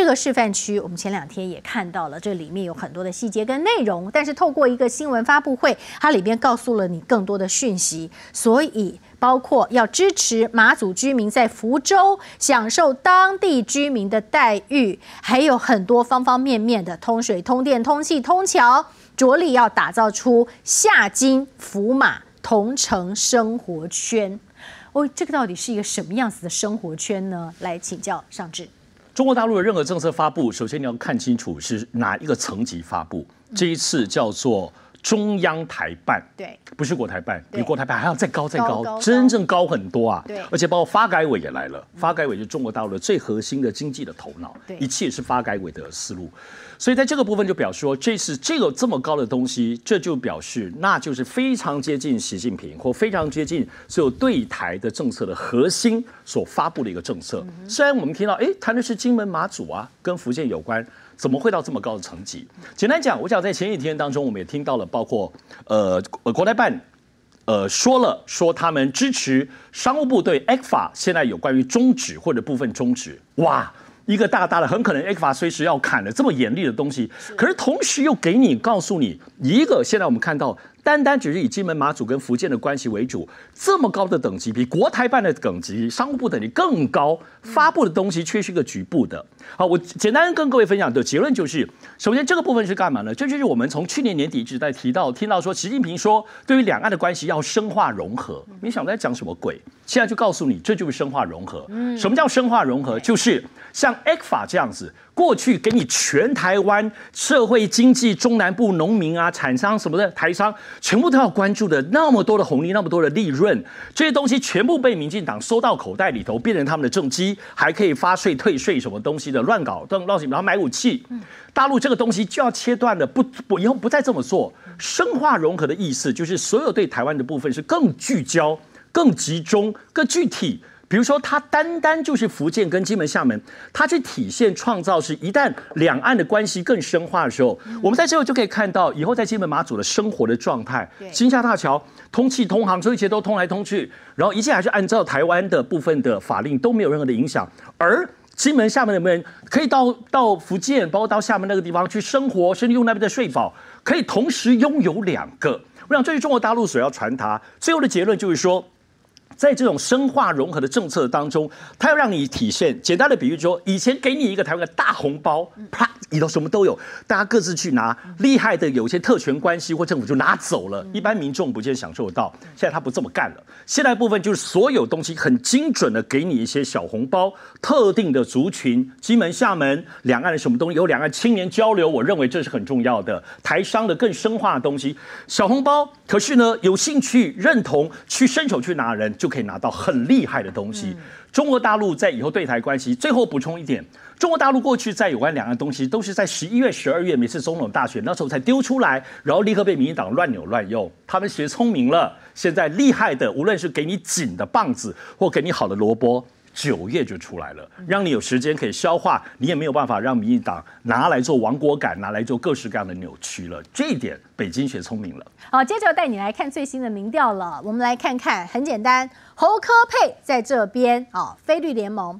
这个示范区，我们前2天也看到了，这里面有很多的细节跟内容，但是透过一个新闻发布会，它里边告诉了你更多的讯息，所以包括要支持马祖居民在福州享受当地居民的待遇，还有很多方方面面的通水、通电、通气、通桥，着力要打造出下金福马同城生活圈。这个到底是一个什么样子的生活圈呢？来请教尚志。 中国大陆的任何政策发布，首先你要看清楚是哪一个层级发布。这一次叫做中央台办， 对， 不是国台办，比国台办还要再高，真正高很多啊。 对， 而且包括发改委也来了，发改委就是中国大陆的最核心的经济的头脑，一切是发改委的思路。所以在这个部分就表示说，这是这个这么高的东西，这就表示那就是非常接近习近平或非常接近所有对台的政策的核心所发布的一个政策。虽然我们听到，谈的是金门、马祖啊，跟福建有关。怎么会到这么高的层级？简单讲，我想在前几天当中，我们也听到了，包括国台办说他们支持商务部对 ECFA 现在有关于终止或者部分终止，哇，一个大大的很可能 ECFA 随时要砍的这么严厉的东西，可是同时又告诉你一个，现在我们看到。单只是以金门、马祖跟福建的关系为主，这么高的等级，比国台办的等级、商务部等级更高，发布的东西却是一个局部的。好，我简单跟各位分享的结论就是，首先这个部分是干嘛呢？这就是我们从去年年底一直在听到说，习近平说对于两岸的关系要深化融合，你想在讲什么鬼？现在就告诉你，这就是深化融合。什么叫深化融合？就是像 ECFA 这样子。过去给你全台湾社会经济、中南部农民啊、厂商什么的台商，全部都要关注的那么多的红利、那么多的利润，这些东西全部被民进党收到口袋里头，变成他们的政绩，还可以发税、退税什么东西的乱搞、然后买武器。大陆这个东西就要切断了，以后不再这么做。深化融合的意思就是所有对台湾的部分是更聚焦、更集中、更具体。比如说，它单就是福建跟金门、厦门，它去体现创造是一旦两岸的关系更深化的时候，我们在这后就可以看到以后在金门、马祖的生活的状态，金厦大桥通气、通航，所以一切都通来通去，然后一切还是按照台湾的部分的法令都没有任何的影响，而金门、厦门的人可以到福建，包括到厦门那个地方去生活，甚至用那边的税保，可以同时拥有2个。我想这是中国大陆所要传达最后的结论，就是说。在这种深化融合的政策当中，它要让你体现简单的比喻说，以前给你一个台湾的大红包，啪，里头什么都有，大家各自去拿，厉害的有些特权关系或政府就拿走了，一般民众不见享受得到。现在他不这么干了，现在部分就是所有东西很精准的给你一些小红包，特定的族群，金门、厦门两岸的什么东西，有两岸青年交流，我认为这是很重要的，台商的更深化的东西，小红包。可是呢，有兴趣、认同、去伸手去拿的人，就可以拿到很厉害的东西。中国大陆在以后对台关系，最后补充一点，中国大陆过去在有关两岸东西，都是在11月、12月每次总统大选那时候才丢出来，然后立刻被民进党乱扭乱用。他们学聪明了，现在厉害的，无论是给你紧的棒子，或给你好的萝卜。9月就出来了，让你有时间可以消化，你也没有办法让民进党拿来做亡国感，拿来做各式各样的扭曲了。这一点，北京学聪明了。 好，接着带你来看最新的民调了。我们来看看，很简单，侯柯配在这边非绿联盟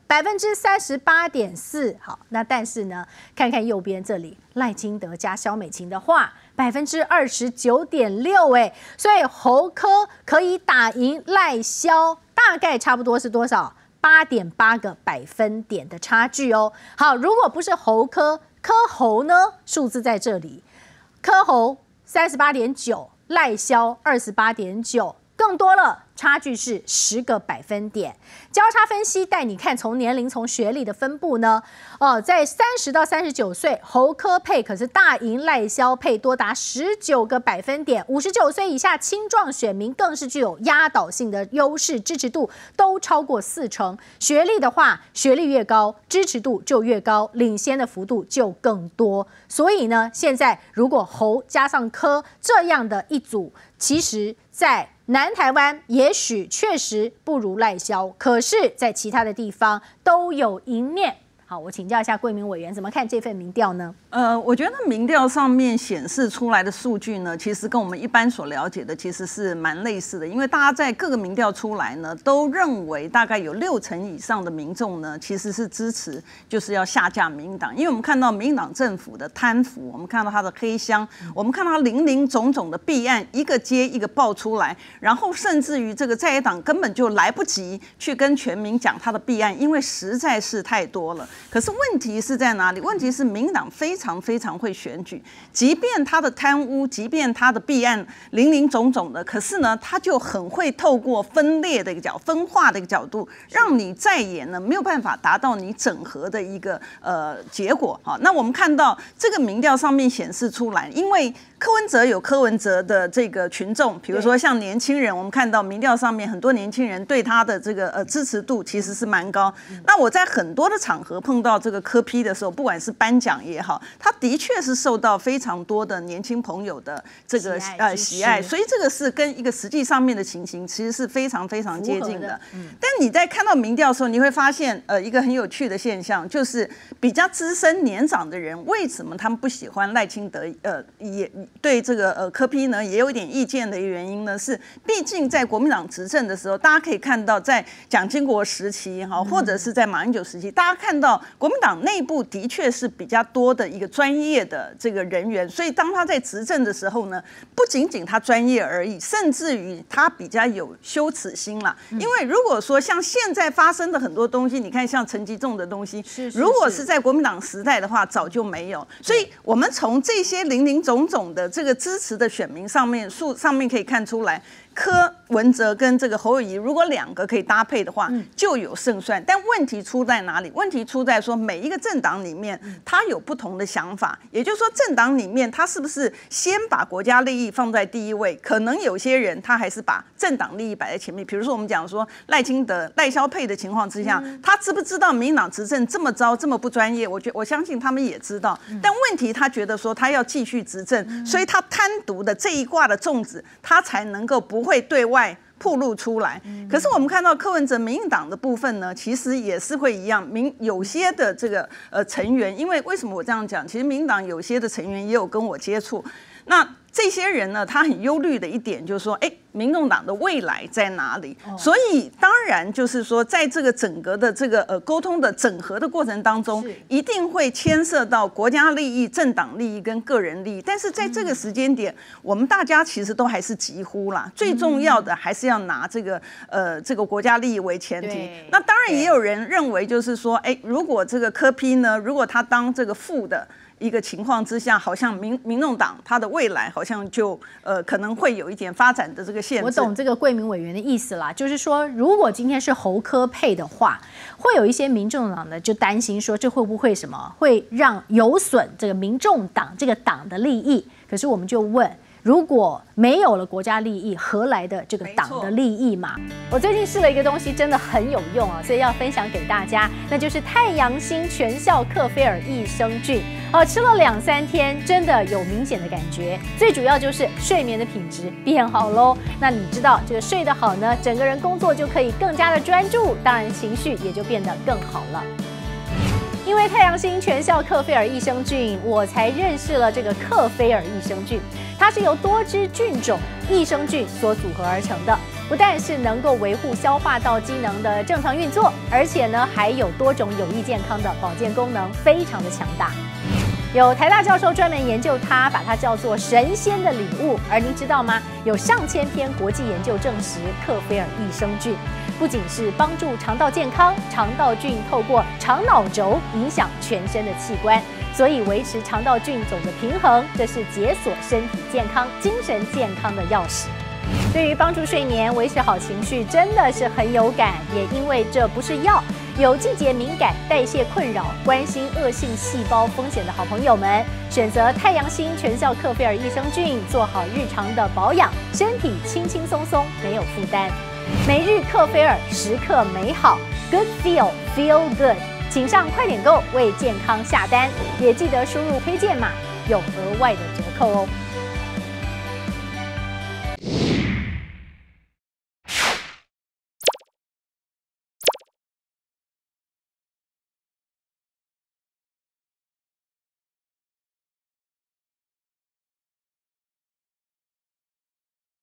38.4%。好，那但是呢，看看右边这里，赖清德加萧美琴的话29.6%，所以侯柯可以打赢赖萧，大概差不多是多少？8.8个百分点的差距哦。好，如果不是侯柯侯呢？数字在这里，柯侯38.9，赖萧28.9，更多了，差距是10个百分点。交叉分析带你看从年龄、从学历的分布呢。在30到39岁，侯柯配可是大赢赖萧配多达19个百分点。59岁以下青壮选民更是具有压倒性的优势，支持度都超过40%。学历的话，学历越高，支持度就越高，领先的幅度就更多。所以呢，现在如果侯加上柯这样的一组，其实在南台湾也许确实不如赖萧，可是在其他的地方都有赢面。 好，我请教一下桂民委员，怎么看这份民调呢？ 我觉得民调上面显示出来的数据呢，其实跟我们一般所了解的其实是蛮类似的，因为大家在各个民调出来呢，都认为大概有60%以上的民众呢，其实是支持就是要下架民进党，因为我们看到民进党政府的贪腐，我们看到他的黑箱，我们看到他林林总总的弊案一个接一个爆出来，然后甚至于这个在野党根本就来不及去跟全民讲他的弊案，因为实在是太多了。可是问题是在哪里？问题是民进党非常非常会选举，即便他的贪污，即便他的弊案林林总总的，可是呢，他就很会透过分裂的一个分化的一个角度，让你在野呢没有办法达到你整合的一个结果。好，那我们看到这个民调上面显示出来，因为柯文哲有柯文哲的这个群众，比如说像年轻人，我们看到民调上面很多年轻人对他的这个支持度其实是蛮高。那我在很多的场合碰到这个柯 P 的时候，不管是颁奖也好，他的确是受到非常多的年轻朋友的这个喜爱，所以这个是跟一个实际上面的情形其实是非常非常接近的。但你在看到民调的时候，你会发现一个很有趣的现象，就是比较资深年长的人，为什么他们不喜欢赖清德？也对这个柯 P 呢也有一点意见的原因呢，是毕竟在国民党执政的时候，大家可以看到，在蒋经国时期哈，或者是在马英九时期，大家看到国民党内部的确是比较多的一个专业的这个人员，所以当他在执政的时候呢，不仅仅他专业而已，甚至于他比较有羞耻心啦。因为如果说像现在发生的很多东西，你看像陈吉仲的东西，如果是在国民党时代的话，早就没有。所以我们从这些林林总总的这个支持的选民上面可以看出来，柯文哲跟这个侯友宜如果2个可以搭配的话，就有胜算。但问题出在哪里？问题出在说每一个政党里面，他有不同的想法。也就是说，政党里面他是不是先把国家利益放在第一位？可能有些人他还是把政党利益摆在前面。比如说我们讲说赖清德、赖萧配的情况之下，他知不知道民进党执政这么糟、这么不专业？我相信他们也知道。但问题他觉得说他要继续执政，所以他贪渎的这一卦的粽子，他才能够不会对外暴露出来。可是我们看到柯文哲民进党的部分呢，其实也是会一样，有些的这个成员，因为为什么我这样讲？其实民进党有些的成员也有跟我接触，那这些人呢，他很忧虑的一点就是说，民众党的未来在哪里？所以当然就是说，在这个整个的这个沟通的整合的过程当中，一定会牵涉到国家利益、政党利益跟个人利益。但是在这个时间点，我们大家其实都还是急呼啦，最重要的还是要拿这个国家利益为前提。那当然也有人认为，就是说，如果这个柯 P 呢，如果他当这个副的一个情况之下，好像民众党它的未来好像就可能会有一点发展的这个限制。 我懂这个桂民委员的意思啦，就是说，如果今天是侯柯配的话，会有一些民众党呢就担心说，这会不会什么会让有损这个民众党这个党的利益？可是我们就问，如果没有了国家利益，何来的这个党的利益嘛？我最近试了一个东西，真的很有用啊，所以要分享给大家，那就是太阳星全效克菲尔益生菌。吃了2-3天，真的有明显的感觉。最主要就是睡眠的品质变好喽。那你知道这个睡得好呢，整个人工作就可以更加的专注，当然情绪也就变得更好了。因为太阳星全效克菲尔益生菌，我才认识了这个克菲尔益生菌。它是由多支菌种益生菌所组合而成的，不但是能够维护消化道机能的正常运作，而且呢还有多种有益健康的保健功能，非常的强大。有台大教授专门研究它，把它叫做神仙的礼物。而您知道吗？有上千篇国际研究证实，克菲尔益生菌不仅是帮助肠道健康，肠道菌透过肠脑轴影响全身的器官，所以维持肠道菌种的平衡，这是解锁身体健康、精神健康的钥匙。对于帮助睡眠、维持好情绪，真的是很有感。也因为这不是药，有季节敏感、代谢困扰、关心恶性细胞风险的好朋友们，选择太阳星全效克菲尔益生菌，做好日常的保养，身体轻轻松松，没有负担。每日克菲尔，时刻美好 ，Good Feel Good， 请上快点购为健康下单，也记得输入推荐码，有额外的折扣哦。